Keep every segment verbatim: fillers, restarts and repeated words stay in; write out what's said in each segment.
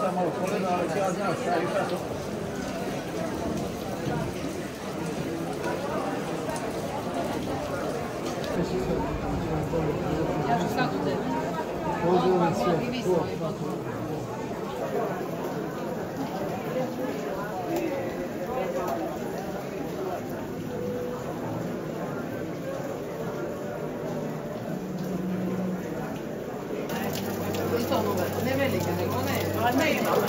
sam malo pogledao, ali ja znam šta je to. Ja ću sad u tebi. Pozdravujem sve. I vi svoji potpuno. Ne velike, nego ne, ali ne ima.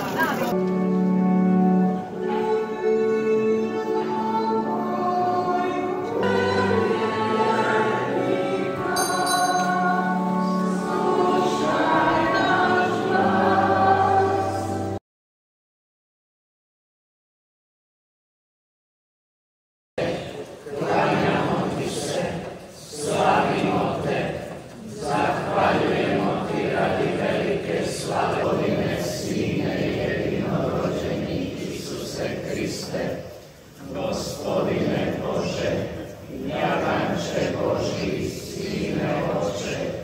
Gospodine Bože, jaganče Božji, Sine Oče,